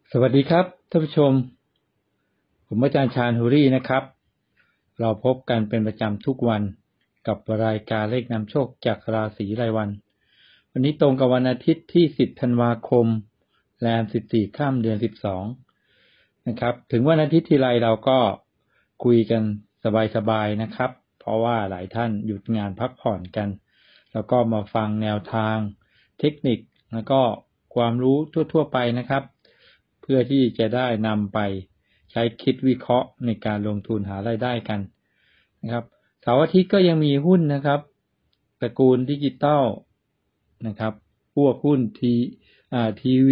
สวัสดีครับท่านผู้ชมผมอาจารย์ชาญฮูรี่นะครับเราพบกันเป็นประจำทุกวันกับรายการเลขนำโชคจากราศีรายวันวันนี้ตรงกับวันอาทิตย์ที่10ธันวาคมแรม14ค่ำเดือน12นะครับถึงวันอาทิตย์ทีไรเราก็คุยกันสบายๆนะครับเพราะว่าหลายท่านหยุดงานพักผ่อนกันแล้วก็มาฟังแนวทางเทคนิคแล้วก็ความรู้ทั่วๆไปนะครับเพื่อที่จะได้นำไปใช้คิดวิเคราะห์ในการลงทุนหารายได้กันนะครับเสาร์อาทิตย์ก็ยังมีหุ้นนะครับตระกูลดิจิตอลนะครับพวกหุ้นทีวี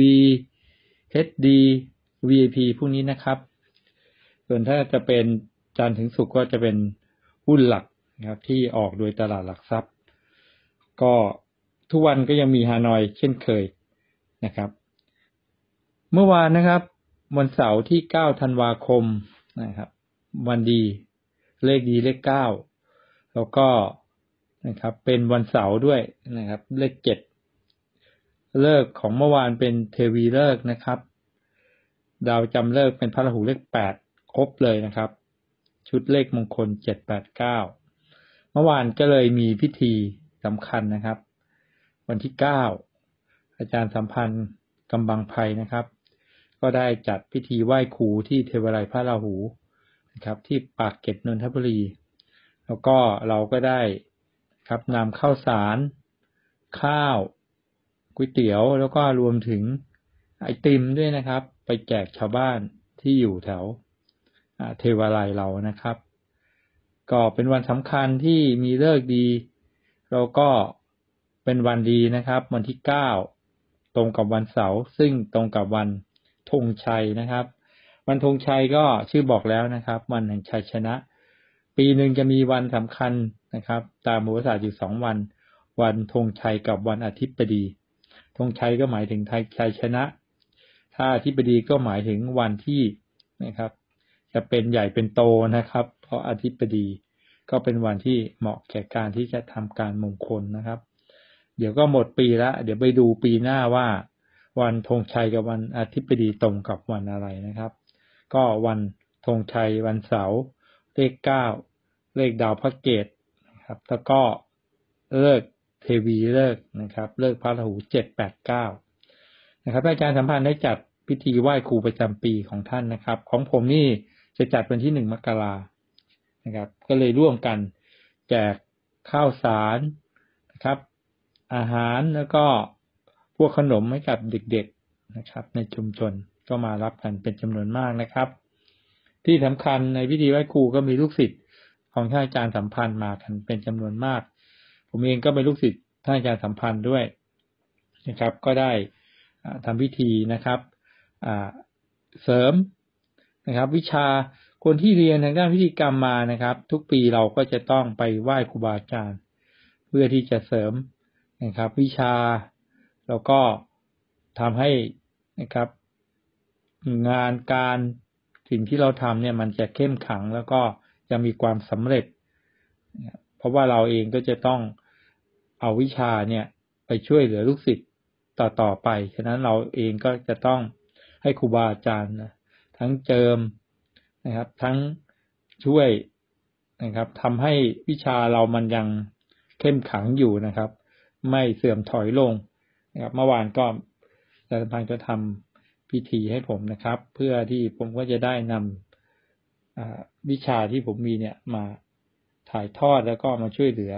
HD VIP พวกนี้นะครับส่วนถ้าจะเป็นจันทร์ถึงศุกร์ก็จะเป็นหุ้นหลักนะครับที่ออกโดยตลาดหลักทรัพย์ก็ทุกวันก็ยังมีฮานอยเช่นเคยนะครับเมื่อวานนะครับวันเสาร์ที่9ธันวาคมนะครับวันดีเลขดีเลข9แล้วก็นะครับเป็นวันเสาร์ด้วยนะครับเลข7ฤกษ์ของเมื่อวานเป็นเทวีฤกษ์นะครับดาวจำฤกษ์เป็นพระราหูเลข8ครบเลยนะครับชุดเลขมงคล7 8 9เมื่อวานก็เลยมีพิธีสำคัญนะครับวันที่9อาจารย์สัมพันธ์กำบังไพนะครับก็ได้จัดพิธีไหว้ครูที่เทวาลัยพระราหูนะครับที่ปากเกร็ดนนทบุรีแล้วก็เราก็ได้ครับนำข้าวสารข้าวก๋วยเตี๋ยวแล้วก็รวมถึงไอติมด้วยนะครับไปแจกชาวบ้านที่อยู่แถวเทวาลัยเรานะครับก็เป็นวันสำคัญที่มีฤกษ์ดีแล้วก็เป็นวันดีนะครับวันที่9ตรงกับวันเสาร์ซึ่งตรงกับวันธงชัยนะครับวันธงชัยก็ชื่อบอกแล้วนะครับวันแห่งชัยชนะปีหนึ่งจะมีวันสำคัญนะครับตามโหราศาสตร์อยู่2วันวันธงชัยกับวันอาทิตย์บดีธงชัยก็หมายถึงชัยชนะถ้าอาทิตย์บดีก็หมายถึงวันที่นะครับจะเป็นใหญ่เป็นโตนะครับเพราะอาทิตย์บดีก็เป็นวันที่เหมาะแก่การที่จะทำการมงคลนะครับเดี๋ยวก็หมดปีละเดี๋ยวไปดูปีหน้าว่าวันธงชัยกับวันอาทิตย์บดีตรงกับวันอะไรนะครับก็วันธงชัยวันเสาร์เลข9เลขดาวพระเกตนะครับแล้วก็ฤกษ์เทวีฤกษ์นะครับฤกษ์พระราหู7 8 9นะครับอาจารย์สัมพันธ์ได้จัดพิธีไหว้ครูประจำปีของท่านนะครับของผมนี่จะจัดวันที่1มกรานะครับก็เลยร่วมกันแจกข้าวสารนะครับอาหารแล้วก็พวกขนมให้กับเด็กๆนะครับในชุมชนก็มารับกันเป็นจำนวนมากนะครับที่สำคัญในพิธีไหว้ครูก็มีลูกศิษย์ของท่านอาจารย์สัมพันธ์มากันเป็นจำนวนมากผมเองก็เป็นลูกศิษย์ท่านอาจารย์สัมพันธ์ด้วยนะครับก็ได้ทำพิธีนะครับเสริมนะครับวิชาคนที่เรียนทางด้านพิธีกรรมมานะครับทุกปีเราก็จะต้องไปไหว้ครูบาอาจารย์เพื่อที่จะเสริมนะครับวิชาแล้วก็ทำให้นะครับงานการสิ่งที่เราทำเนี่ยมันจะเข้มขังแล้วก็จะมีความสำเร็จเพราะว่าเราเองก็จะต้องเอาวิชาเนี่ยไปช่วยเหลือลูกศิษย์ต่อไปฉะนั้นเราเองก็จะต้องให้ครูบาอาจารย์ทั้งเจิมนะครับทั้งช่วยนะครับทำให้วิชาเรามันยังเข้มขังอยู่นะครับไม่เสื่อมถอยลงนะครับเมื่อวานก็อาจารย์สัมพันธ์ก็ทำพิธีให้ผมนะครับเพื่อที่ผมก็จะได้นำวิชาที่ผมมีเนี่ยมาถ่ายทอดแล้วก็มาช่วยเหลือ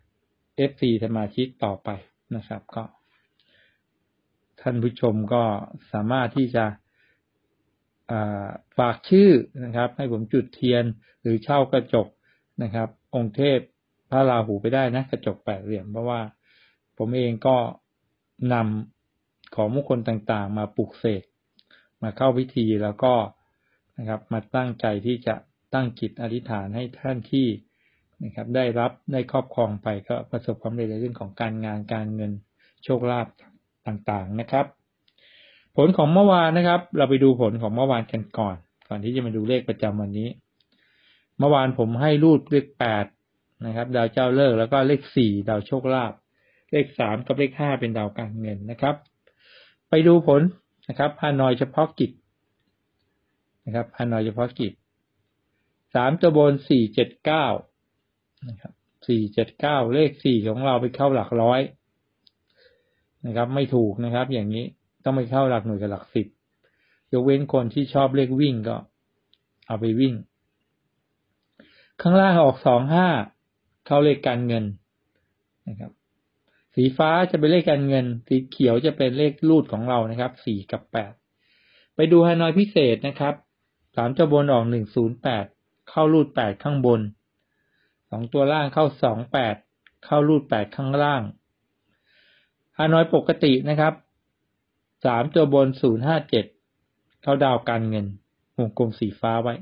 FC สมาชิกต่อไปนะครับก็ท่านผู้ชมก็สามารถที่จะฝากชื่อนะครับให้ผมจุดเทียนหรือเช่ากระจกนะครับองค์เทพพระราหูไปได้นะกระจก8เหลี่ยมเพราะว่าผมเองก็นำของมงคลต่างๆมาปลุกเสกมาเข้าพิธีแล้วก็นะครับมาตั้งใจที่จะตั้งจิตอธิษฐานให้ท่านที่นะครับได้รับได้ครอบครองไปก็ประสบความสำเร็จในเรื่องของการงานการเงินโชคลาภต่างๆนะครับผลของเมื่อวานนะครับเราไปดูผลของเมื่อวานกันก่อนที่จะมาดูเลขประจำวันนี้เมื่อวานผมให้รูดเลข8นะครับดาวเจ้าฤกษ์แล้วก็เลข4ดาวโชคลาภเลข3กับเลข5เป็นดาวการเงินนะครับไปดูผลนะครับฮานอยเฉพาะกิจนะครับฮานอยเฉพาะกิจ3ตัวบน479นะครับ479เลข4ของเราไปเข้าหลักร้อยนะครับไม่ถูกนะครับอย่างนี้ต้องไปเข้าหลักหน่วยกับหลัก10ยกเว้นคนที่ชอบเลขวิ่งก็เอาไปวิ่งข้างล่างออก25เข้าเลขการเงินนะครับสีฟ้าจะเป็นเลขการเงินสีเขียวจะเป็นเลขรูดของเรานะครับ4กับ8ไปดูฮานอยพิเศษนะครับ3ตัวบนออก108เข้ารูด8ข้างบน2ตัวล่างเข้า28เข้ารูด8ข้างล่างฮานอยปกตินะครับ3ตัวบน057เข้าดาวการเงินวงกลมสีฟ้าไว้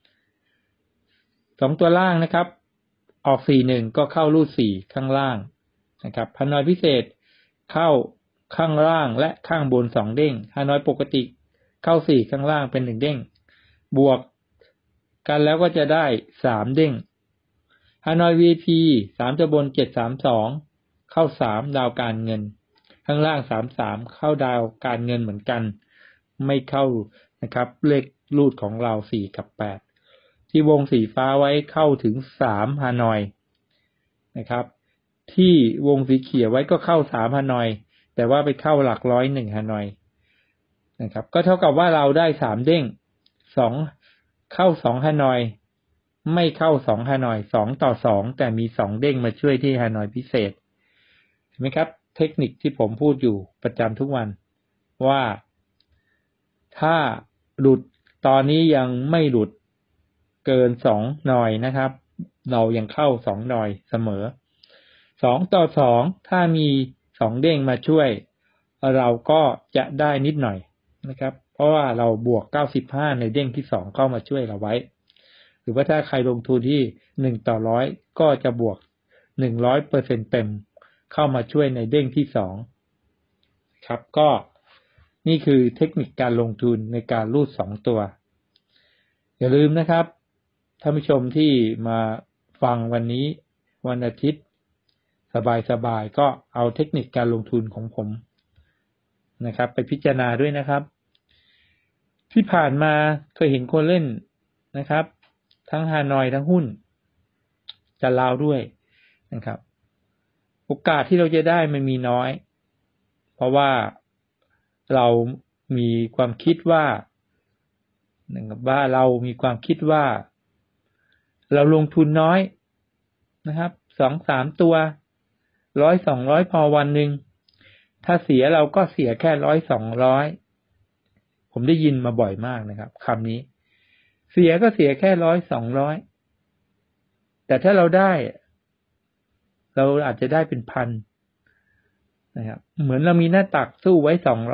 2ตัวล่างนะครับออก41ก็เข้ารูด4ข้างล่างนะครับฮานอยพิเศษเข้าข้างล่างและข้างบน2เด้งฮานอยปกติเข้า4ข้างล่างเป็น1เด้งบวกกันแล้วก็จะได้3เด้งฮานอย VIP 3ตัวบน732เข้า3ดาวการเงินข้างล่าง33เข้าดาวการเงินเหมือนกันไม่เข้านะครับเลขรูดของเรา4กับ8ที่วงสีฟ้าไว้เข้าถึง3ฮานอยนะครับที่วงสีเขียวไว้ก็เข้า3ฮานอยแต่ว่าไปเข้าหลักร้อย1ฮานอยนะครับก็เท่ากับว่าเราได้3เด้ง2เข้า2ฮานอยไม่เข้า2ฮานอย2ต่อ2แต่มี2เด้งมาช่วยที่ฮานอยพิเศษเห็นไหมครับเทคนิคที่ผมพูดอยู่ประจำทุกวันว่าถ้าหลุดตอนนี้ยังไม่หลุดเกิน2หน่อยนะครับเรายังเข้า2หน่อยเสมอ2ต่อ2ถ้ามี2เด้งมาช่วยเราก็จะได้นิดหน่อยนะครับเพราะว่าเราบวก95ในเด้งที่2เข้ามาช่วยเราไว้หรือว่าถ้าใครลงทุนที่1ต่อ100ก็จะบวก 100% เต็มเข้ามาช่วยในเด้งที่2ครับก็นี่คือเทคนิคการลงทุนในการรูด2ตัวอย่าลืมนะครับท่านผู้ชมที่มาฟังวันนี้วันอาทิตย์สบายๆก็เอาเทคนิคการลงทุนของผมนะครับไปพิจารณาด้วยนะครับที่ผ่านมาเคยเห็นคนเล่นนะครับทั้งฮานอยทั้งหุ้นจะลาวด้วยนะครับโอกาสที่เราจะได้มันมีน้อยเพราะว่าเรามีความคิดว่าเรามีความคิดว่าเราลงทุนน้อยนะครับ 2-3 ตัว100-200พอวันหนึ่งถ้าเสียเราก็เสียแค่100-200ผมได้ยินมาบ่อยมากนะครับคำนี้เสียก็เสียแค่100-200แต่ถ้าเราได้เราอาจจะได้เป็นพันนะครับเหมือนเรามีหน้าตักสู้ไว้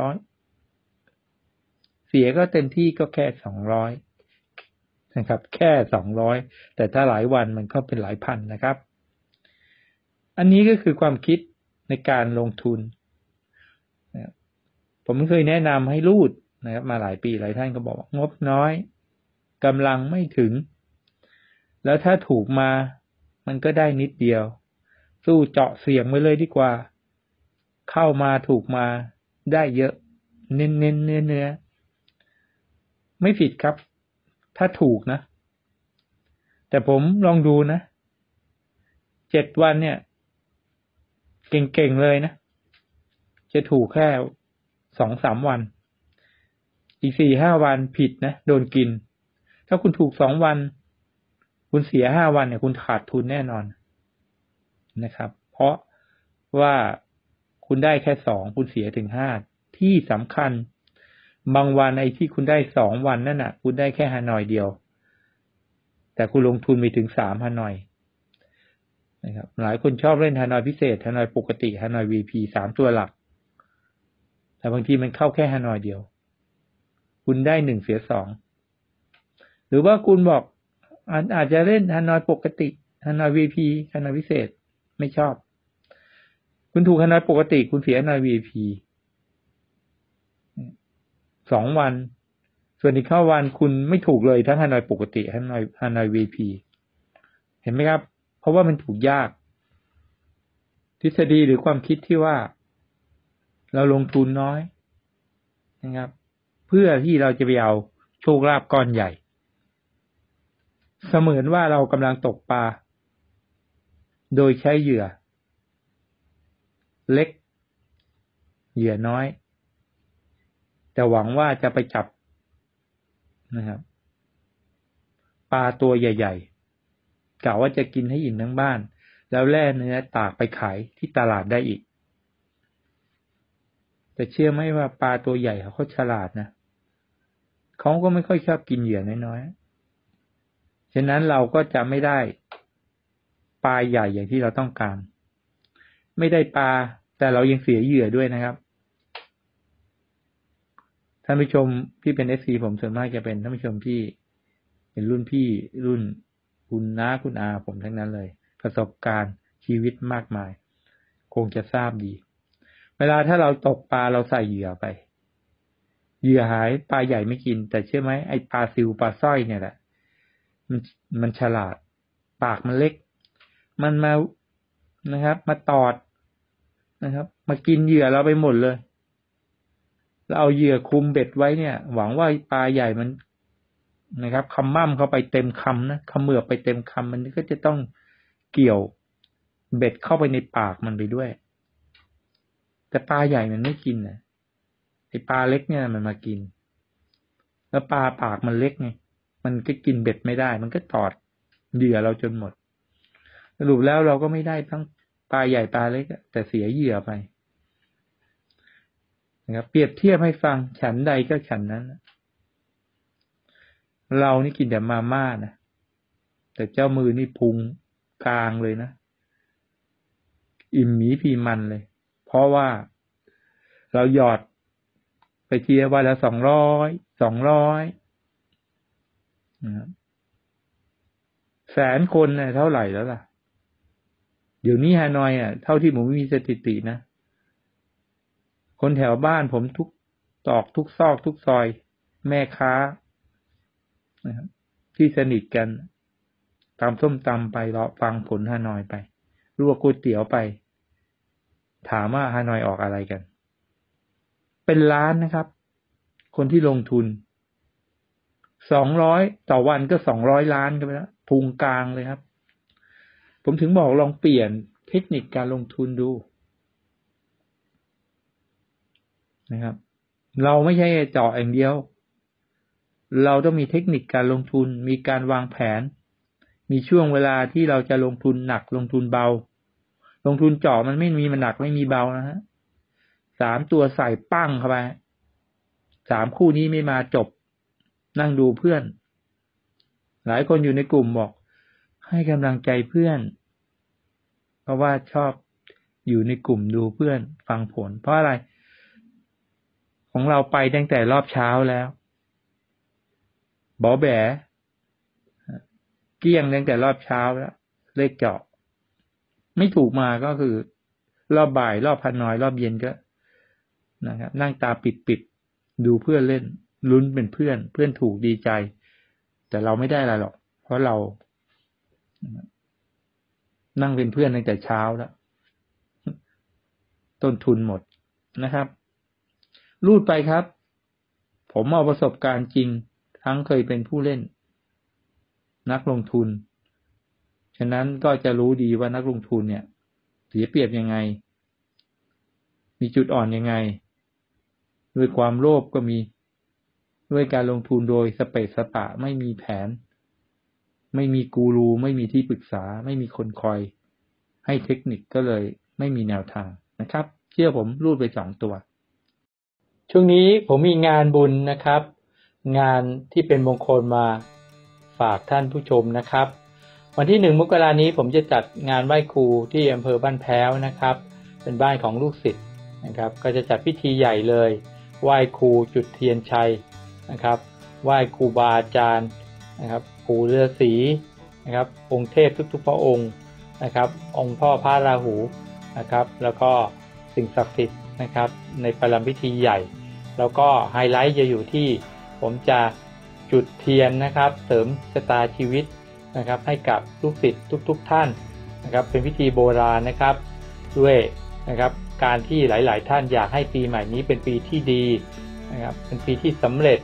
200เสียก็เต็มที่ก็แค่200นะครับแค่200แต่ถ้าหลายวันมันก็เป็นหลายพันนะครับอันนี้ก็คือความคิดในการลงทุนผมเคยแนะนำให้รูดนะครับมาหลายปีหลายท่านก็บอกงบน้อยกำลังไม่ถึงแล้วถ้าถูกมามันก็ได้นิดเดียวสู้เจาะเสี่ยงไว้เลยดีกว่าเข้ามาถูกมาได้เยอะเน้นเนื้อไม่ผิดครับถ้าถูกนะแต่ผมลองดูนะ7วันเนี่ยเก่งๆเลยนะจะถูกแค่ 2-3 วันอีก 4-5 วันผิดนะโดนกินถ้าคุณถูก2วันคุณเสีย5วันเนี่ยคุณขาดทุนแน่นอนนะครับเพราะว่าคุณได้แค่2คุณเสียถึง5ที่สำคัญบางวันไอ้ที่คุณได้2วันนั่นน่ะคุณได้แค่ฮานอยเดียวแต่คุณลงทุนไปถึง3ฮานอยนะครับหลายคนชอบเล่นฮานอยพิเศษฮานอยปกติฮานอย VP 3ตัวหลักแต่บางทีมันเข้าแค่ฮานอยเดียวคุณได้1เสีย2หรือว่าคุณบอกอาจจะเล่นฮานอยปกติฮานอย VP ฮานอยพิเศษไม่ชอบคุณถูกฮานอยปกติคุณเสียฮานอย VP 2วันส่วนอีกเข้าวันคุณไม่ถูกเลยทั้งฮานอยปกติฮานอย VP เห็นไหมครับเพราะว่ามันถูกยากทฤษฎีหรือความคิดที่ว่าเราลงทุนน้อยนะครับเพื่อที่เราจะไปเอาโชคลาภก้อนใหญ่เสมือนว่าเรากำลังตกปลาโดยใช้เหยื่อเล็กเหยื่อน้อยแต่หวังว่าจะไปจับนะครับปลาตัวใหญ่ๆกะว่าจะกินให้อิ่มทั้งบ้านแล้วแล่เนื้อตากไปขายที่ตลาดได้อีกแต่เชื่อไหมว่าปลาตัวใหญ่เขาฉลาดนะเขาก็ไม่ค่อยชอบกินเหยื่อน้อยๆฉะนั้นเราก็จะไม่ได้ปลาใหญ่อย่างที่เราต้องการไม่ได้ปลาแต่เรายังเสียเหยื่อด้วยนะครับท่านผู้ชมที่เป็น FC ผมส่วนมากจะเป็นท่านผู้ชมที่เป็นรุ่นพี่รุ่นคุณน้าคุณอาผมทั้งนั้นเลยประสบการณ์ชีวิตมากมายคงจะทราบดีเวลาถ้าเราตกปลาเราใส่เหยื่อไปเหยื่อหายปลาใหญ่ไม่กินแต่เชื่อไหมไอ้ปลาซิวปลาสร้อยเนี่ยแหละมันฉลาดปากมันเล็กมันมานะครับมาตอดนะครับมากินเหยื่อเราไปหมดเลยเราเอาเหยื่อคุมเบ็ดไว้เนี่ยหวังว่าปลาใหญ่มันนะครับคำม่ำเข้าไปเต็มคำนะเขมือบไปเต็มคำมันก็จะต้องเกี่ยวเบ็ดเข้าไปในปากมันไปด้วยแต่ปลาใหญ่มันไม่กินนะไอ้ปลาเล็กเนี่ยมันมากินแล้วปลาปากมันเล็กไงมันก็กินเบ็ดไม่ได้มันก็ตอดเหยื่อเราจนหมดสรุปแล้วเราก็ไม่ได้ทั้งปลาใหญ่ปลาเล็กแต่เสียเหยื่อไปนะครับเปรียบเทียบให้ฟังฉันใดก็ฉันนั้นเรานี่กินแต่มาม่านะแต่เจ้ามือนี่พุงกลางเลยนะอิ่มหมีพีมันเลยเพราะว่าเราหยอดไปเทียวันละ200นะครับ100,000 คนเนี่ยเท่าไหร่แล้วล่ะเดี๋ยวนี้ฮานอยเท่าที่ผมมีสถิตินะคนแถวบ้านผมทุกตอกทุกซอกทุกซอยแม่ค้านะครับที่สนิทกันตามส้มตำไปรอฟังผลฮานอยไปลวกก๋วยเตี๋ยวไปถามว่าฮานอยออกอะไรกันเป็นล้านนะครับคนที่ลงทุน200ต่อวันก็200 ล้านกันไปแล้วพุงกลางเลยครับผมถึงบอกลองเปลี่ยนเทคนิคการลงทุนดูนะครับเราไม่ใช่เจาะอย่างเดียวเราต้องมีเทคนิคการลงทุนมีการวางแผนมีช่วงเวลาที่เราจะลงทุนหนักลงทุนเบาลงทุนเจาะมันไม่มีมันหนักไม่มีเบานะฮะ3 ตัวใส่ปั้งเข้าไป3 คู่นี้ไม่มาจบนั่งดูเพื่อนหลายคนอยู่ในกลุ่มบอกให้กำลังใจเพื่อนเพราะว่าชอบอยู่ในกลุ่มดูเพื่อนฟังผลเพราะอะไรของเราไปตั้งแต่รอบเช้าแล้วบอแบเกลี้ยงตั้งแต่รอบเช้าแล้วเลขเจาะไม่ถูกมาก็คือรอบบ่ายรอบฮานอยรอบเย็นก็นะครับนั่งตาปิดดูเพื่อนเล่นลุ้นเป็นเพื่อนถูกดีใจแต่เราไม่ได้อะไรหรอกเพราะเรานั่งเป็นเพื่อนตั้งแต่เช้าแล้วต้นทุนหมดนะครับรูดไปครับผมเอาประสบการณ์จริงทั้งเคยเป็นผู้เล่นนักลงทุนฉะนั้นก็จะรู้ดีว่านักลงทุนเนี่ยเสียเปรียบยังไงมีจุดอ่อนยังไงด้วยความโลภก็มีด้วยการลงทุนโดยสเปะสปะไม่มีแผนไม่มีกูรูไม่มีที่ปรึกษาไม่มีคนคอยให้เทคนิคก็เลยไม่มีแนวทางนะครับเชื่อผมรูดไป2 ตัวช่วงนี้ผมมีงานบุญนะครับงานที่เป็นมงคลมาฝากท่านผู้ชมนะครับวันที่1 มกราคมนี้ผมจะจัดงานไหว้ครูที่อำเภอบ้านแพ้วนะครับเป็นบ้านของลูกศิษย์นะครับก็จะจัดพิธีใหญ่เลยไหว้ครูจุดเทียนชัยนะครับไหว้ครูบาอาจารย์นะครับปู่ฤาษีนะครับองค์เทพทุกๆพระองค์นะครับองค์พ่อพระราหูนะครับแล้วก็สิ่งศักดิ์สิทธิ์นะครับในประลัมพิธีใหญ่แล้วก็ไฮไลท์จะอยู่ที่ผมจะจุดเทียนนะครับเสริมชะตาชีวิตนะครับให้กับลูกศิษย์ทุกท่านนะครับเป็นพิธีโบราณนะครับด้วยนะครับการที่หลายๆท่านอยากให้ปีใหม่นี้เป็นปีที่ดีนะครับเป็นปีที่สำเร็จ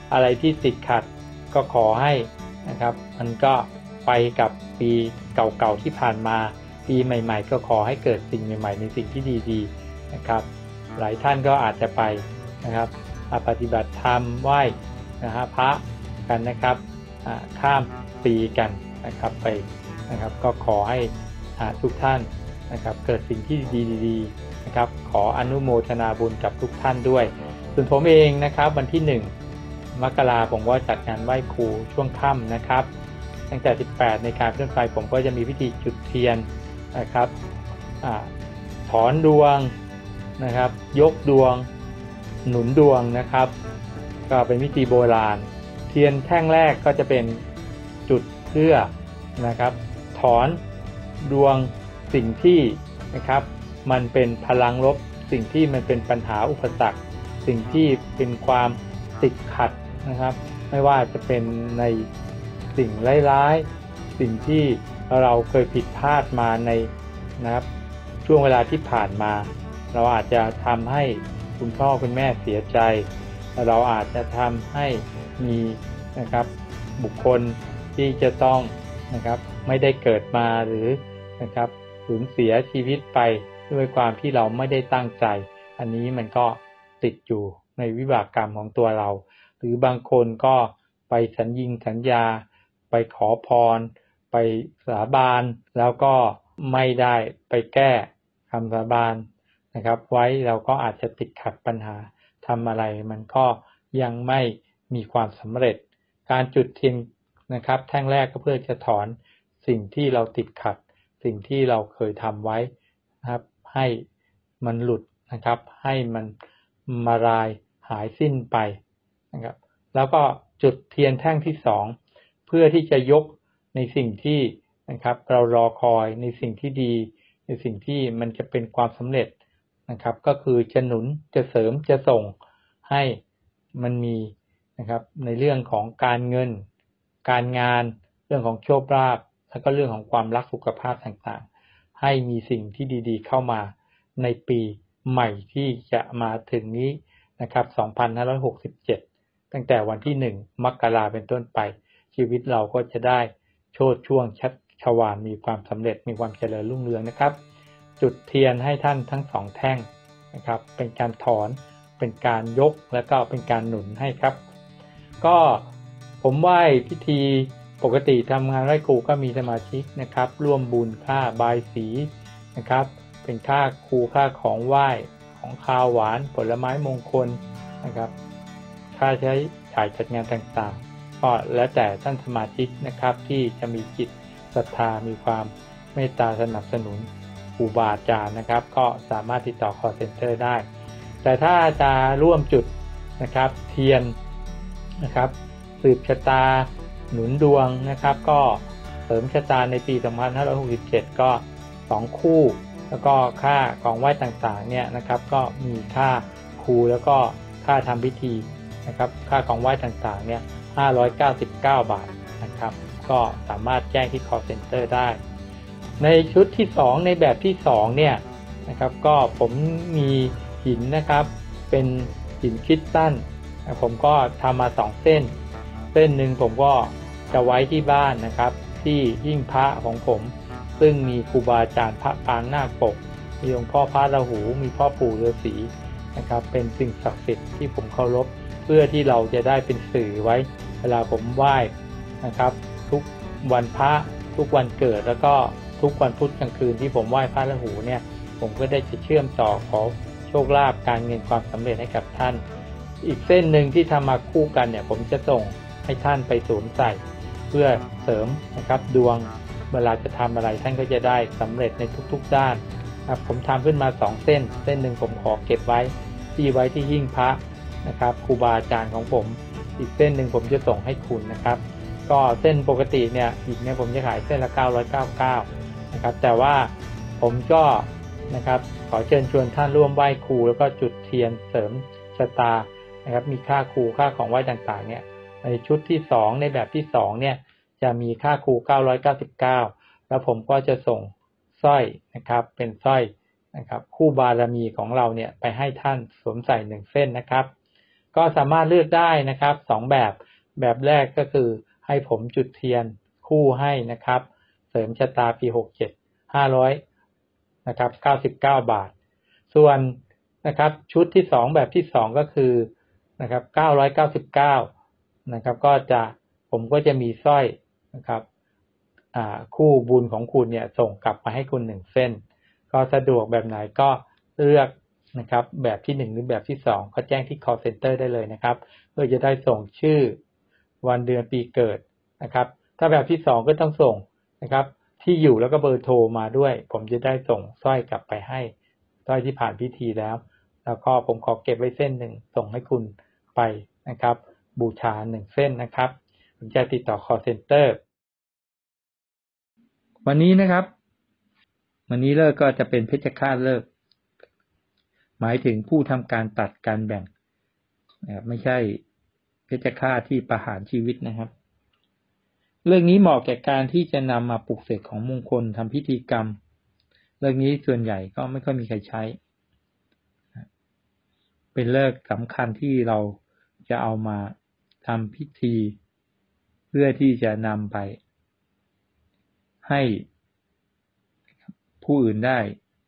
อะไรที่ติดขัดก็ขอให้นะครับมันก็ไปกับปีเก่าๆที่ผ่านมาปีใหม่ๆก็ขอให้เกิดสิ่งใหม่ๆในสิ่งที่ดีๆนะครับหลายท่านก็อาจจะไปนะครับปฏิบัติธรรมไหว้พระกันนะครับข้ามปีกันนะครับไปนะครับก็ขอให้ทุกท่านนะครับเกิดสิ่งที่ดีๆนะครับขออนุโมทนาบุญกับทุกท่านด้วยส่วนผมเองนะครับวันที่1 มกราคมผมก็จัดงานไหว้ครูช่วงค่ำนะครับตั้งแต่ 18 ในการขึ้นไปผมก็จะมีพิธีจุดเทียนนะครับถอนดวงนะครับยกดวงหนุนดวงนะครับก็เป็นพิธีโบราณเทียนแท่งแรกก็จะเป็นจุดเพื่อนะครับถอนดวงสิ่งที่นะครับมันเป็นพลังลบสิ่งที่มันเป็นปัญหาอุปสรรคสิ่งที่เป็นความติดขัดนะครับไม่ว่าจะเป็นในสิ่งร้ายๆสิ่งที่เราเคยผิดพลาดมาในนะครับช่วงเวลาที่ผ่านมาเราอาจจะทำให้คุณพ่อคุณแม่เสียใจเราอาจจะทำให้มีนะครับบุคคลที่จะต้องนะครับไม่ได้เกิดมาหรือนะครับสูญเสียชีวิตไปด้วยความที่เราไม่ได้ตั้งใจอันนี้มันก็ติดอยู่ในวิบากกรรมของตัวเราหรือบางคนก็ไปสัญญาไปขอพรไปสาบานแล้วก็ไม่ได้ไปแก้คำสาบานนะครับไว้เราก็อาจจะติดขัดปัญหาทำอะไรมันก็ยังไม่มีความสำเร็จการจุดเทียนนะครับแท่งแรกก็เพื่อจะถอนสิ่งที่เราติดขัดสิ่งที่เราเคยทำไว้นะครับให้มันหลุดนะครับให้มันมาลายหายสิ้นไปนะครับแล้วก็จุดเทียนแท่งที่2เพื่อที่จะยกในสิ่งที่นะครับเรารอคอยในสิ่งที่ดีในสิ่งที่มันจะเป็นความสำเร็จนะครับก็คือจะหนุนจะเสริมจะส่งให้มันมีนะครับในเรื่องของการเงินการงานเรื่องของโชคลาภแล้วก็เรื่องของความรักสุขภาพต่างๆให้มีสิ่งที่ดีๆเข้ามาในปีใหม่ที่จะมาถึงนี้นะครับ2567ตั้งแต่วันที่1 มกราคมเป็นต้นไปชีวิตเราก็จะได้โชติช่วงชัชวาลมีความสำเร็จมีความเจริญรุ่งเรืองนะครับจุดเทียนให้ท่านทั้ง2แท่งนะครับเป็นการถอนเป็นการยกและก็เป็นการหนุนให้ครับก็ผมไหว้พิธีปกติทำงานไหว้ครูก็มีสมาชิกนะครับร่วมบุญค่าบายสีนะครับเป็นค่าครูค่าของไหว้ของคาวหวานผลไม้มงคลนะครับค่าใช้จ่ายจัดงานต่างๆก็แล้วแต่ท่านสมาชิกนะครับที่จะมีจิตศรัทธามีความเมตตาสนับสนุนครูบาอาจารย์นะครับก็สามารถติดต่อ call center ได้แต่ถ้าจะร่วมจุดนะครับเทียนนะครับสืบชะตาหนุนดวงนะครับก็เสริมชะตาในปี 2567 ก็2คู่แล้วก็ค่าของไหว้ต่างๆเนี่ยนะครับก็มีค่าครูแล้วก็ค่าทำพิธีนะครับค่าของไหว้ต่างๆเนี่ย599 บาทนะครับก็สามารถแจ้งที่ call center ได้ในชุดที่2ในแบบที่2เนี่ยนะครับก็ผมมีหินนะครับเป็นหินคริสตัลผมก็ทำมา2เส้นหนึ่งผมก็จะไว้ที่บ้านนะครับที่หิ้งพระของผมซึ่งมีครูบาอาจารย์พระปางนาคปกมีหลวงพ่อพระราหูมีพ่อปู่ฤาษีนะครับเป็นสิ่งศักดิ์สิทธิ์ที่ผมเคารพเพื่อที่เราจะได้เป็นสื่อไว้เวลาผมไหว้นะครับทุกวันพระทุกวันเกิดแล้วก็ทุกวันพุธกลางคืนที่ผมไหว้พระราหูเนี่ยผมก็ได้จะเชื่อมต่อขอโชคลาภการเงินความสำเร็จให้กับท่านอีกเส้นหนึ่งที่ทำมาคู่กันเนี่ยผมจะส่งให้ท่านไปสวมใส่เพื่อเสริมนะครับดวงเวลาจะทำอะไรท่านก็จะได้สำเร็จในทุกๆด้านครับผมทำขึ้นมา2เส้นหนึ่งผมขอเก็บไว้ที่หิ้งพระนะครับครูบาอาจารย์ของผมอีกเส้นหนึ่งผมจะส่งให้คุณนะครับก็เส้นปกติเนี่ยอีกเนี่ยผมจะขายเส้นละ999นะครับแต่ว่าผมก็นะครับขอเชิญชวนท่านร่วมไหว้ครูแล้วก็จุดเทียนเสริมชะตานะครับมีค่าครูค่าของไหว้ต่างๆเนี่ยในชุดที่2ในแบบที่2เนี่ยจะมีค่าครู999แล้วผมก็จะส่งสร้อยนะครับเป็นสร้อยนะครับคู่บารมีของเราเนี่ยไปให้ท่านสวมใส่1เส้นนะครับก็สามารถเลือกได้นะครับ2แบบแรกก็คือให้ผมจุดเทียนคู่ให้นะครับเสริมชะตาปี67 500นะครับ99 บาทส่วนนะครับชุดที่2แบบที่2ก็คือนะครับ999นะครับก็จะผมก็จะมีสร้อยนะครับคู่บุญของคุณเนี่ยส่งกลับมาให้คุณ1เส้นก็สะดวกแบบไหนก็เลือกนะครับแบบที่1หรือแบบที่2ก็แจ้งที่ call center ได้เลยนะครับเพื่อจะได้ส่งชื่อวันเดือนปีเกิดนะครับถ้าแบบที่2ก็ต้องส่งนะครับที่อยู่แล้วก็เบอร์โทรมาด้วยผมจะได้ส่งสร้อยกลับไปให้สร้อยที่ผ่านพิธีแล้วก็ผมขอเก็บไว้เส้นหนึ่งส่งให้คุณไปนะครับบูชา1เส้นนะครับผมจะติดต่อ call center วันนี้นะครับวันนี้เลิกก็จะเป็นเพชฌฆาตเลิกหมายถึงผู้ทำการตัดการแบ่งนะครับไม่ใช่เพชฌฆาตที่ประหารชีวิตนะครับเรื่องนี้เหมาะแก่การที่จะนำมาปลุกเสกของมงคลทำพิธีกรรมเรื่องนี้ส่วนใหญ่ก็ไม่ค่อยมีใครใช้เป็นเลิกสำคัญที่เราจะเอามาทำพิธีเพื่อที่จะนำไปให้ผู้อื่นได้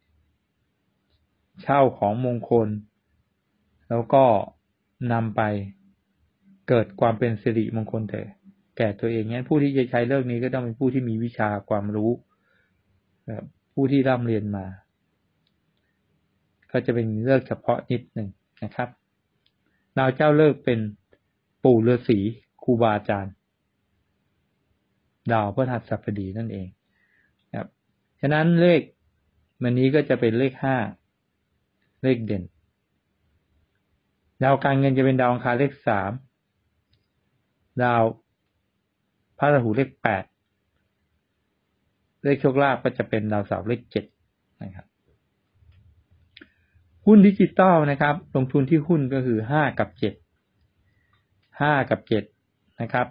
เช่าของมงคลแล้วก็นำไปเกิดความเป็นสิริมงคลแก่ตัวเองงั้นผู้ที่จะใช้เลิกนี้ก็ต้องเป็นผู้ที่มีวิชาความรู้ผู้ที่ร่ำเรียนมาก็จะเป็นเลิกเฉพาะนิดหนึ่งนะครับดาวเจ้าเลิกเป็นปู่ฤาษีครูบาอาจารย์ดาวพฤหัสบดีนั่นเองครับฉะนั้นเลขวันนี้ก็จะเป็นเลข5เลขเด่นดาวการเงินจะเป็นดาวอังคารเลข3ดาวพฤหัสเลข8เลขโชคลาภก็จะเป็นดาวเสาร์เลข7นะครับหุ้นดิจิตอลนะครับลงทุนที่หุ้นก็คือ5กับ7นะครับ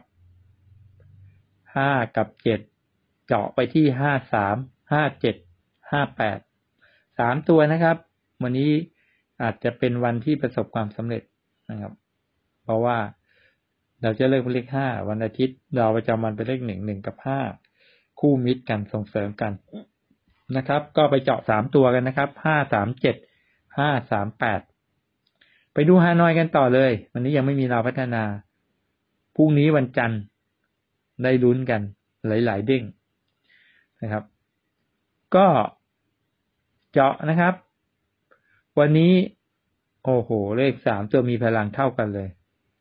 5กับ7เจาะไปที่53 57 58 3ตัวนะครับวันนี้อาจจะเป็นวันที่ประสบความสำเร็จนะครับเพราะว่าเราจะเลิกเป็นเลข5วันอาทิตย์ดาวประจำวันเป็นเลข1กับ5คู่มิตรกันส่งเสริมกันนะครับก็ไปเจาะ3ตัวกันนะครับ537 538ไปดูฮานอยกันต่อเลยวันนี้ยังไม่มีดาวพัฒนาพรุ่งนี้วันจันทร์ได้ลุ้นกันหลายๆเด้งนะครับก็เจาะนะครับวันนี้โอ้โหเลข3ตัวมีพลังเท่ากันเลย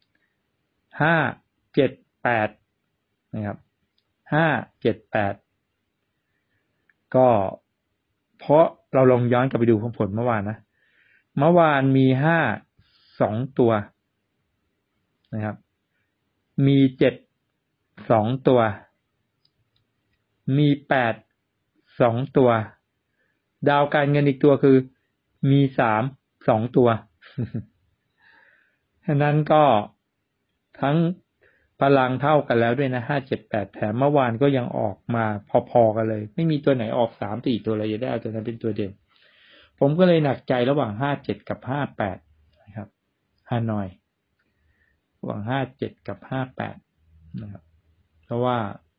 5 7 8นะครับ5 7 8ก็เพราะเราลองย้อนกลับไปดูผลเมื่อวานนะเมื่อวานมี5 2ตัวนะครับมี7 2ตัวมี8 2ตัวดาวการเงินอีกตัวคือมี3 2ตัวฉะนั้นก็ทั้งพลังเท่ากันแล้วด้วยนะ5 7 8แถมเมื่อวานก็ยังออกมาพอๆกันเลยไม่มีตัวไหนออก3 4ตัวเลยจะได้เอาตัวนั้นเป็นตัวเด่นผมก็เลยหนักใจระหว่าง57กับ58นะครับฮานอยระหว่าง57กับ58นะครับเพราะว่า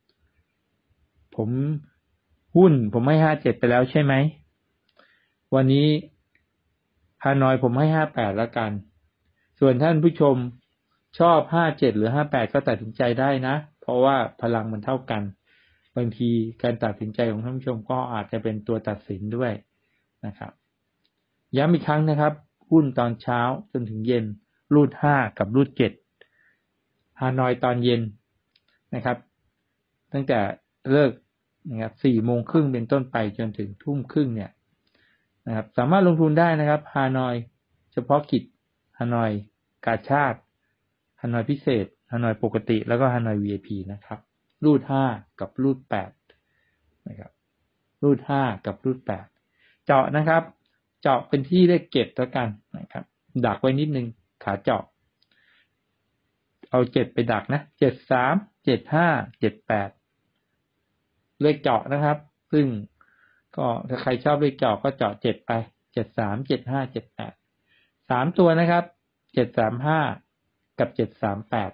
หุ้นผมให้57ไปแล้วใช่ไหมวันนี้ฮานอยผมให้58แล้วกันส่วนท่านผู้ชมชอบ57หรือ58ก็ตัดสินใจได้นะเพราะว่าพลังมันเท่ากันบางทีการตัดสินใจของท่านผู้ชมก็อาจจะเป็นตัวตัดสินด้วยนะครับย้ำอีกครั้งนะครับหุ้นตอนเช้าจนถึงเย็นรูด5กับรูด7ฮานอยตอนเย็นนะครับตั้งแต่เลิกนะครับ4 โมงครึ่งเป็นต้นไปจนถึงทุ่มครึ่งเนี่ยนะครับสามารถลงทุนได้นะครับฮานอยเฉพาะกิจฮานอยกาชาดฮานอยพิเศษฮานอยปกติแล้วก็ฮานอย VIP นะครับรูด5กับรูด8นะครับรูด5กับรูด8เจาะนะครับเจาะเป็นที่เลข7แล้วกันนะครับดักไว้นิดนึงขาเจาะเอา7ไปดักนะ73 75 78เลขเจาะนะครับซึ่งก็ถ้าใครชอบเลขเจาะก็เจาะ7ไป73 75 78 3ตัวนะครับ 735กับ738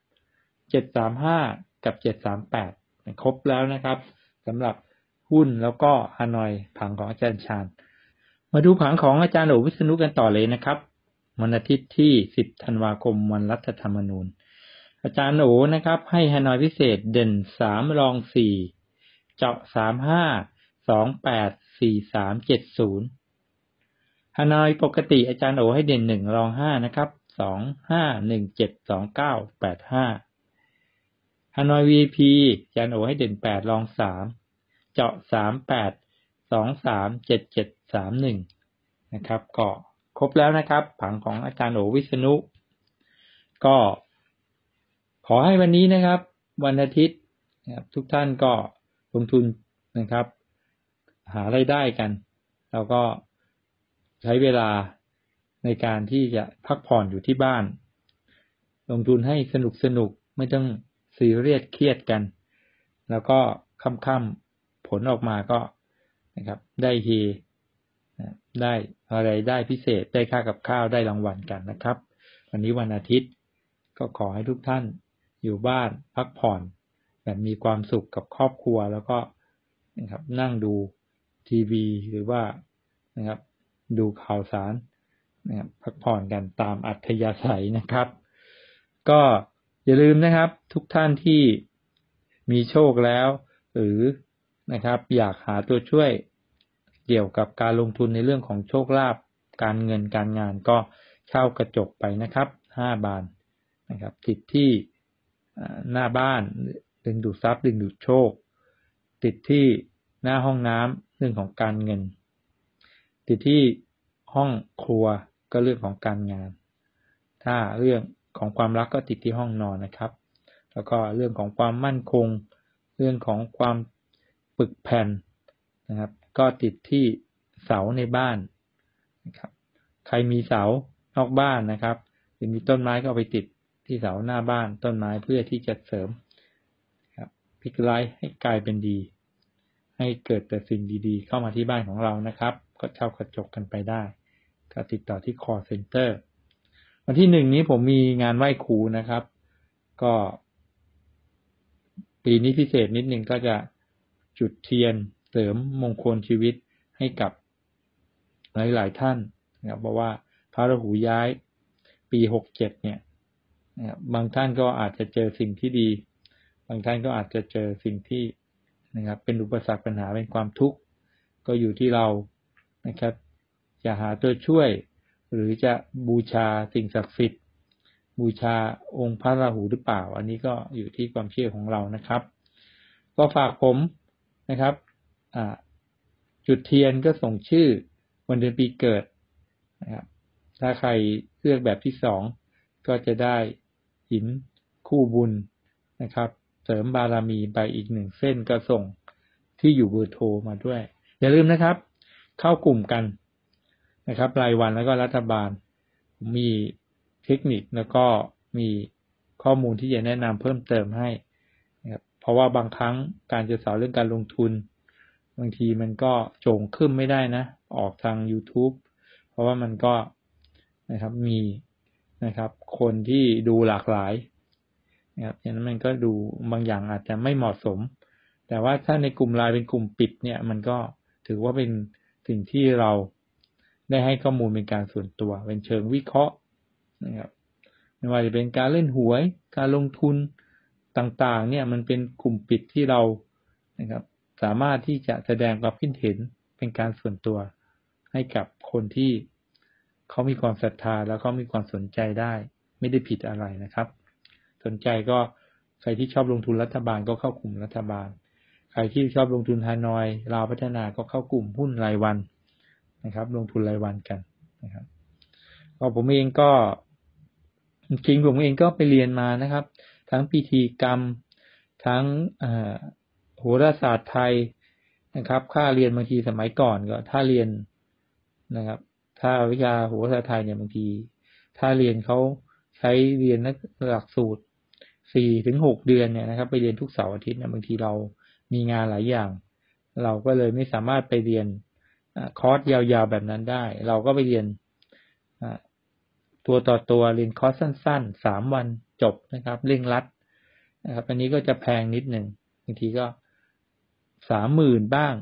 735กับ738ครบแล้วนะครับสำหรับหุ้นแล้วก็ฮานอยผังของอาจารย์ชาญมาดูผังของอาจารย์โอวิษณุกันต่อเลยนะครับวันอาทิตย์ที่10ธันวาคมวันรัฐธรรมนูญอาจารย์โอนะครับให้ฮานอยพิเศษเด่น3รอง4เจาะ35 28 43 70ฮานอยปกติอาจารย์โอให้เด่น1รอง5นะครับ25 17 29 85ฮานอย VIP อาจารย์โอให้เด่น8รอง3เจาะ38 23 77 31นะครับก็ครบแล้วนะครับผังของอาจารย์โอวิษณุก็ขอให้วันนี้นะครับวันอาทิตย์นะครับทุกท่านก็ลงทุนนะครับหารายได้กันแล้วก็ใช้เวลาในการที่จะพักผ่อนอยู่ที่บ้านลงทุนให้สนุกไม่ต้องซีเรียสเครียดกันแล้วก็ค่ำๆผลออกมาก็นะครับได้เฮได้อะไรได้พิเศษได้ค่ากับข้าวได้รางวัลกันนะครับวันนี้วันอาทิตย์ก็ขอให้ทุกท่านอยู่บ้านพักผ่อนแบบมีความสุขกับครอบครัวแล้วก็นะครับนั่งดูทีวีหรือว่านะครับดูข่าวสารนะครับพักผ่อนกันตามอัธยาศัยนะครับก็อย่าลืมนะครับทุกท่านที่มีโชคแล้วหรือนะครับอยากหาตัวช่วยเกี่ยวกับการลงทุนในเรื่องของโชคลาภการเงินการงานก็เช่ากระจกไปนะครับ5 บานนะครับติดที่หน้าบ้านดึงดูดทรัพย์ดึงดูดโชคติดที่หน้าห้องน้ำเรื่องของการเงินติดที่ห้องครัวก็เรื่องของการงานถ้าเรื่องของความรักก็ติดที่ห้องนอนนะครับแล้วก็เรื่องของความมั่นคงเรื่องของความปึกแผ่นนะครับก็ติดที่เสาในบ้านนะครับใครมีเสานอกบ้านนะครับหรือมีต้นไม้ก็เอาไปติดที่เสาหน้าบ้านต้นไม้เพื่อที่จะเสริมครับพลิกร้ายให้กลายเป็นดีให้เกิดแต่สิ่งดีๆเข้ามาที่บ้านของเรานะครับก็เช่ากระจกกันไปได้ก็ติดต่อที่ call center วันที่1นี้ผมมีงานไหว้ครูนะครับก็ปีนี้พิเศษนิดนึงก็จะจุดเทียนเสริมมงคลชีวิตให้กับหลายๆท่านนะครับเพราะว่าพระราหูย้ายปี67เนี่ยนะครับบางท่านก็อาจจะเจอสิ่งที่ดีบางท่านก็อาจจะเจอสิ่งที่นะครับเป็นอุปสรรคปัญหาเป็นความทุกข์ก็อยู่ที่เรานะครับจะหาตัวช่วยหรือจะบูชาสิ่งศักดิ์สิทธิ์บูชาองค์พระราหูหรือเปล่าอันนี้ก็อยู่ที่ความเชื่อของเรานะครับก็ฝากผมนะครับจุดเทียนก็ส่งชื่อวันเดือนปีเกิดนะครับถ้าใครเลือกแบบที่2ก็จะได้หินคู่บุญนะครับเสริมบารมีไปอีก1เส้นก็ส่งที่อยู่เบอร์โทรมาด้วยอย่าลืมนะครับเข้ากลุ่มกันนะครับรายวันแล้วก็รัฐบาลมีเทคนิคแล้วก็มีข้อมูลที่จะแนะนำเพิ่มเติมให้นะครับเพราะว่าบางครั้งการจะสอนเรื่องการลงทุนบางทีมันก็โจ่งขึ้นไม่ได้นะออกทาง YouTube เพราะว่ามันก็นะครับมีนะครับคนที่ดูหลากหลายนะครับฉะนั้นมันก็ดูบางอย่างอาจจะไม่เหมาะสมแต่ว่าถ้าในกลุ่มไลน์เป็นกลุ่มปิดเนี่ยมันก็ถือว่าเป็นสิ่งที่เราได้ให้ข้อมูลเป็นการส่วนตัวเป็นเชิงวิเคราะห์นะครับไม่ว่าจะเป็นการเล่นหวยการลงทุนต่างๆเนี่ยมันเป็นกลุ่มปิดที่เรานะครับสามารถที่จะแสดงความคิดเห็นเป็นการส่วนตัวให้กับคนที่เขามีความศรัทธาแล้วก็มีความสนใจได้ไม่ได้ผิดอะไรนะครับสนใจก็ใครที่ชอบลงทุนรัฐบาลก็เข้ากลุ่มรัฐบาลใครที่ชอบลงทุนฮานอยลาวพัฒนาก็เข้ากลุ่มหุ้นรายวันนะครับลงทุนรายวันกันนะครับก็ผมเองก็จริงๆผมเองก็ไปเรียนมานะครับทั้งพิธีกรรมทั้งโหราศาสตร์ไทยนะครับค่าเรียนบางทีสมัยก่อนก็ถ้าเรียนนะครับถ้าวิชาโหราศาสตร์ไทยเนี่ยบางทีถ้าเรียนเขาใช้เรียนหลักสูตร 4-6 เดือนเนี่ยนะครับไปเรียนทุกเสาร์อาทิตย์เนี่ยบางทีเรามีงานหลายอย่างเราก็เลยไม่สามารถไปเรียนคอร์สยาวๆแบบนั้นได้เราก็ไปเรียนตัวต่อตัวเรียนคอร์สสั้นๆ3 วันจบนะครับเร่งรัดนะครับอันนี้ก็จะแพงนิดหนึ่งบางทีก็30,000บ้าง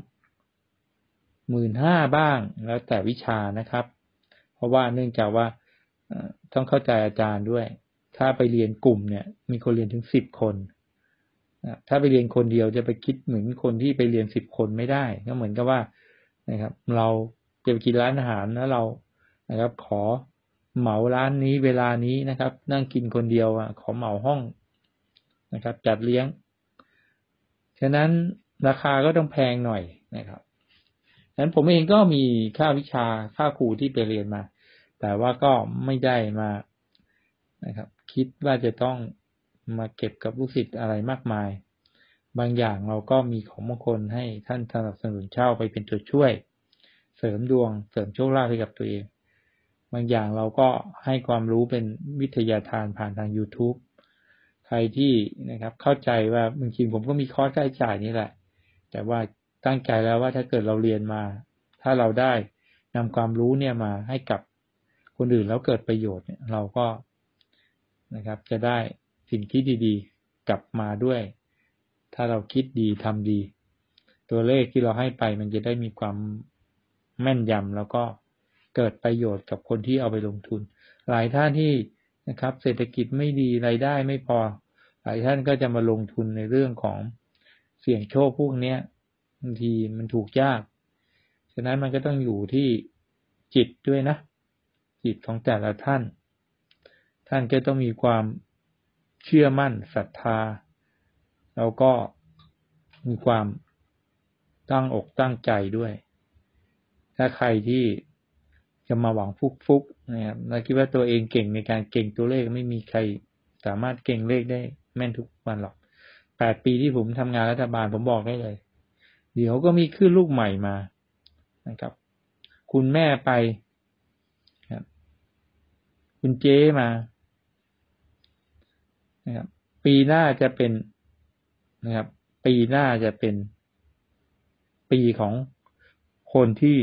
15,000บ้างแล้วแต่วิชานะครับเพราะว่าเนื่องจากว่าต้องเข้าใจอาจารย์ด้วยถ้าไปเรียนกลุ่มเนี่ยมีคนเรียนถึง10 คนถ้าไปเรียนคนเดียวจะไปคิดเหมือนคนที่ไปเรียน10 คนไม่ได้ก็เหมือนกับว่านะครับเราจะไปกินร้านอาหารแล้วเรานะครับขอเหมาร้านนี้เวลานี้นะครับนั่งกินคนเดียวขอเหมาห้องนะครับจัดเลี้ยงฉะนั้นราคาก็ต้องแพงหน่อยนะครับฉะนั้นผมเองก็มีค่าวิชาค่าครูที่ไปเรียนมาแต่ว่าก็ไม่ได้มานะครับคิดว่าจะต้องมาเก็บกับลูกศิษย์อะไรมากมายบางอย่างเราก็มีของมงคลให้ท่านสนับสนุนเช่าไปเป็นตัวช่วยเสริมดวงเสริมโชคลาภให้กับตัวเองบางอย่างเราก็ให้ความรู้เป็นวิทยาทานผ่านทาง YouTube ใครที่นะครับเข้าใจว่าบางทีผมก็มีคอร์สค่าใช้จ่ายนี่แหละแต่ว่าตั้งใจแล้วว่าถ้าเกิดเราเรียนมาถ้าเราได้นำความรู้เนี่ยมาให้กับคนอื่นแล้วเกิดประโยชน์เนี่ยเราก็นะครับจะได้สิ่งที่ดีๆกลับมาด้วยถ้าเราคิดดีทำดีตัวเลขที่เราให้ไปมันจะได้มีความแม่นยำแล้วก็เกิดประโยชน์กับคนที่เอาไปลงทุนหลายท่านที่นะครับเศรษฐกิจไม่ดีรายได้ไม่พอหลายท่านก็จะมาลงทุนในเรื่องของเสี่ยงโชคพวกนี้บางทีมันถูกยากฉะนั้นมันก็ต้องอยู่ที่จิตด้วยนะจิตของแต่ละท่านก็ต้องมีความเชื่อมั่นศรัทธาแล้วก็มีความตั้งอกตั้งใจด้วยถ้าใครที่จะมาหวังฟุกๆนะครับแล้วคิดว่าตัวเองเก่งในการเก่งตัวเลขไม่มีใครสามารถเก่งเลขได้แม่นทุกวันหรอก8 ปีที่ผมทำงานรัฐบาลผมบอกได้เลยเดี๋ยวก็มีขึ้นลูกใหม่มานะครับคุณแม่ไปครับคุณเจ๊มานะครับปีหน้าจะเป็นนะครับปีหน้าจะเป็นปีของคนที่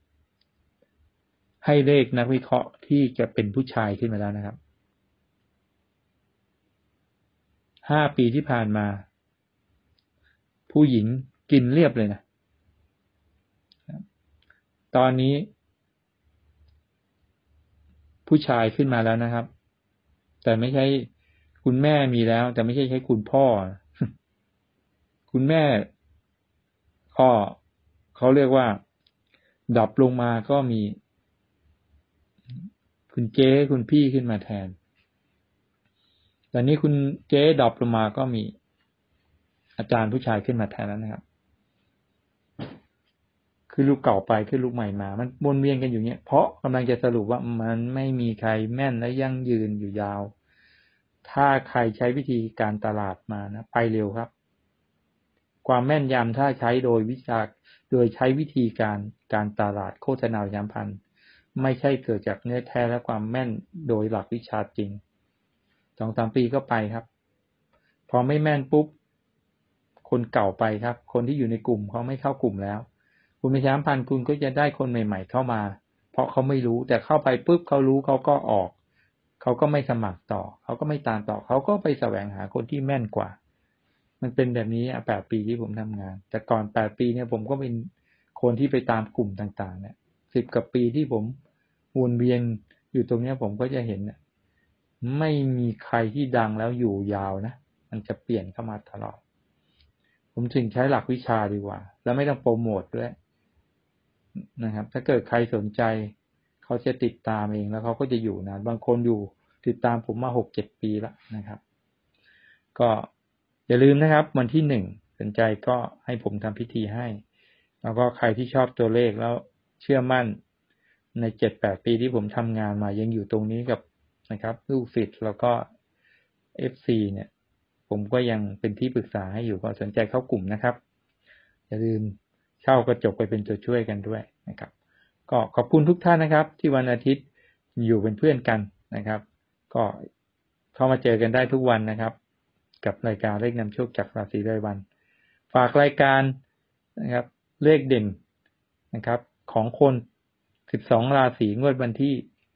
ให้เลขนักวิเคราะห์ที่จะเป็นผู้ชายขึ้นมาแล้วนะครับ5 ปีที่ผ่านมาผู้หญิงกินเรียบเลยนะตอนนี้ผู้ชายขึ้นมาแล้วนะครับแต่ไม่ใช่คุณแม่มีแล้วแต่ไม่ใช่คุณพ่อคุณแม่ก็เขาเรียกว่าดับลงมาก็มีคุณเจ๊คุณพี่ขึ้นมาแทนตอนนี้คุณเจ๊ดับลงมาก็มีอาจารย์ผู้ชายขึ้นมาแทนแล้วนะครับคือลูกเก่าไปคือลูกใหม่มามันวนเวียนกันอยู่เนี้ยเพราะกำลังจะสรุปว่ามันไม่มีใครแม่นและยั่งยืนอยู่ยาวถ้าใครใช้วิธีการตลาดมานะไปเร็วครับความแม่นยำถ้าใช้โดยใช้วิธีการตลาดโฆษณาประชาสัมพันธ์ไม่ใช่เกิดจากเนื้อแท้และความแม่นโดยหลักวิชาจริง 2-3 ปีก็ไปครับพอไม่แม่นปุ๊บคนเก่าไปครับคนที่อยู่ในกลุ่มเขาไม่เข้ากลุ่มแล้วคุณประชาสัมพันธ์คุณก็จะได้คนใหม่ๆเข้ามาเพราะเขาไม่รู้แต่เข้าไปปุ๊บเขารู้เขาก็ออกเขาก็ไม่สมัครต่อเขาก็ไม่ตามต่อเขาก็ไปแสวงหาคนที่แม่นกว่ามันเป็นแบบนี้8 ปีที่ผมทำงานแต่ก่อน8 ปีเนี่ยผมก็เป็นคนที่ไปตามกลุ่มต่างๆเนี่ย10 กว่าปีที่ผมวนเวียนอยู่ตรงนี้ผมก็จะเห็นไม่มีใครที่ดังแล้วอยู่ยาวนะมันจะเปลี่ยนเข้ามาตลอดผมถึงใช้หลักวิชาดีกว่าแล้วไม่ต้องโปรโมทด้วยนะครับถ้าเกิดใครสนใจเขาจะติดตามเองแล้วเขาก็จะอยู่นานบางคนอยู่ติดตามผมมา 6-7 ปีแล้วนะครับก็อย่าลืมนะครับวันที่1สนใจก็ให้ผมทำพิธีให้แล้วก็ใครที่ชอบตัวเลขแล้วเชื่อมั่นใน 7-8 ปีที่ผมทำงานมายังอยู่ตรงนี้กับนะครับลูกศิษย์แล้วก็ FC เนี่ยผมก็ยังเป็นที่ปรึกษาให้อยู่ก็สนใจเข้ากลุ่มนะครับอย่าลืมเช่ากระจกไปเป็นตัวช่วยกันด้วยนะครับก็ขอบคุณทุกท่านนะครับที่วันอาทิตย์อยู่เป็นเพื่อนกันนะครับก็เข้ามาเจอกันได้ทุกวันนะครับกับรายการเลขนำโชคจากราศีรายวันฝากรายการนะครับเลขเด่นนะครับของคน12 ราศีงวดวันที่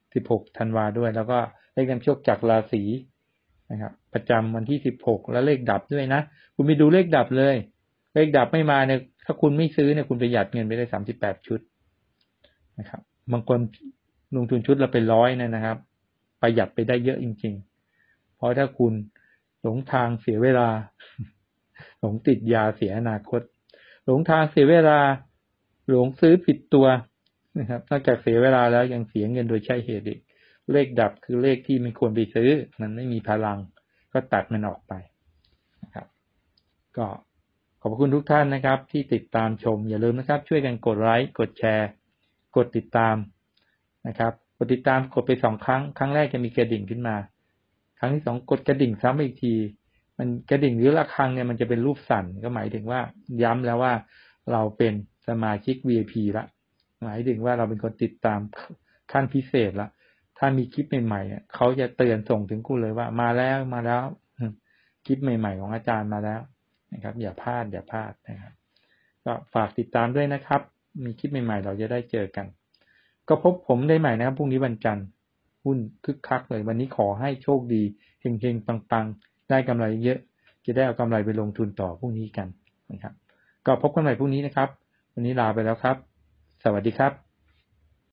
16ธันวาด้วยแล้วก็เลขนำโชคจากราศีนะครับประจำวันที่16แล้วเลขดับด้วยนะคุณไปดูเลขดับเลยเลขดับไม่มาเนี่ยถ้าคุณไม่ซื้อเนี่ยคุณประหยัดเงินไปได้38ชุดนะครับบางคนลงทุนชุดละเป็น100นะครับประหยัดไปได้เยอะจริงๆเพราะถ้าคุณหลงทางเสียเวลาหลงติดยาเสียอนาคตหลงทางเสียเวลาหลงซื้อผิดตัวนะครับนอกจากเสียเวลาแล้วยังเสียเงินโดยใช่เหตุอีกเลขดับคือเลขที่ไม่ควรไปซื้อมันไม่มีพลังก็ตัดมันออกไปนะครับก็ขอบคุณทุกท่านนะครับที่ติดตามชมอย่าลืมนะครับช่วยกันกดไลค์กดแชร์กดติดตามนะครับกดติดตามกดไป2ครั้งครั้งแรกจะมีกระดิ่งขึ้นมาครั้งที่2กดกระดิ่งซ้ำอีกทีมันกระดิ่งหรือระฆังเนี่ยมันจะเป็นรูปสั่นก็หมายถึงว่าย้ำแล้วว่าเราเป็นสมาชิก VIP ละหมายถึงว่าเราเป็นคนติดตามขั้นพิเศษละถ้ามีคลิปใหม่ๆเขาจะเตือนส่งถึงคุณเลยว่ามาแล้วคลิปใหม่ๆของอาจารย์มาแล้วนะครับอย่าพลาดนะครับก็ฝากติดตามด้วยนะครับมีคลิปใหม่ๆเราจะได้เจอกันก็พบผมได้ใหม่นะครับพรุ่งนี้วันจันทร์หุ้นคึกคักเลยวันนี้ขอให้โชคดีเฮงๆปังๆได้กำไรเยอะจะได้เอากำไรไปลงทุนต่อพรุ่งนี้กันนะครับก็พบกันใหม่พรุ่งนี้นะครับวันนี้ลาไปแล้วครับสวัสดีครับ